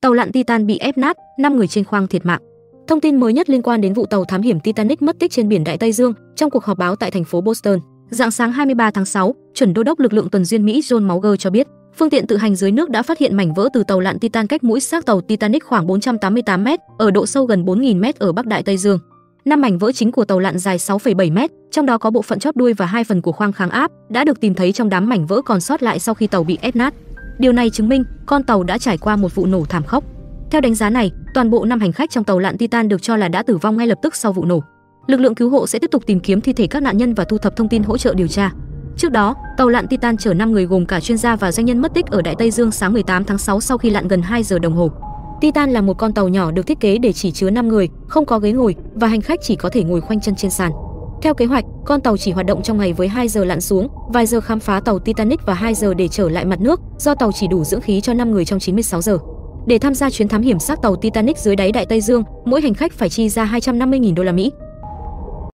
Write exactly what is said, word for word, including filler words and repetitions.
Tàu lặn Titan bị ép nát, năm người trên khoang thiệt mạng. Thông tin mới nhất liên quan đến vụ tàu thám hiểm Titanic mất tích trên biển Đại Tây Dương trong cuộc họp báo tại thành phố Boston. Rạng sáng hai mươi ba tháng sáu, chuẩn đô đốc lực lượng tuần duyên Mỹ John Mauger cho biết, phương tiện tự hành dưới nước đã phát hiện mảnh vỡ từ tàu lặn Titan cách mũi xác tàu Titanic khoảng bốn trăm tám mươi tám mét, ở độ sâu gần bốn nghìn mét ở Bắc Đại Tây Dương. Năm mảnh vỡ chính của tàu lặn dài sáu phẩy bảy mét, trong đó có bộ phận chóp đuôi và hai phần của khoang kháng áp, đã được tìm thấy trong đám mảnh vỡ còn sót lại sau khi tàu bị ép nát. Điều này chứng minh con tàu đã trải qua một vụ nổ thảm khốc. Theo đánh giá này, toàn bộ năm hành khách trong tàu lặn Titan được cho là đã tử vong ngay lập tức sau vụ nổ. Lực lượng cứu hộ sẽ tiếp tục tìm kiếm thi thể các nạn nhân và thu thập thông tin hỗ trợ điều tra. Trước đó, tàu lặn Titan chở năm người gồm cả chuyên gia và doanh nhân mất tích ở Đại Tây Dương sáng mười tám tháng sáu sau khi lặn gần hai giờ đồng hồ. Titan là một con tàu nhỏ được thiết kế để chỉ chứa năm người, không có ghế ngồi và hành khách chỉ có thể ngồi khoanh chân trên sàn. Theo kế hoạch, con tàu chỉ hoạt động trong ngày với hai giờ lặn xuống, vài giờ khám phá tàu Titanic và hai giờ để trở lại mặt nước, do tàu chỉ đủ dưỡng khí cho năm người trong chín mươi sáu giờ. Để tham gia chuyến thám hiểm xác tàu Titanic dưới đáy Đại Tây Dương, mỗi hành khách phải chi ra hai trăm năm mươi nghìn đô la Mỹ.